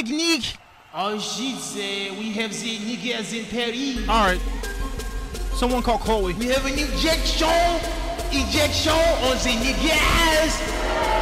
technique. Oh shit, we have the niggas in Paris. Alright. Someone call Chloe. We have an injection on the niggas.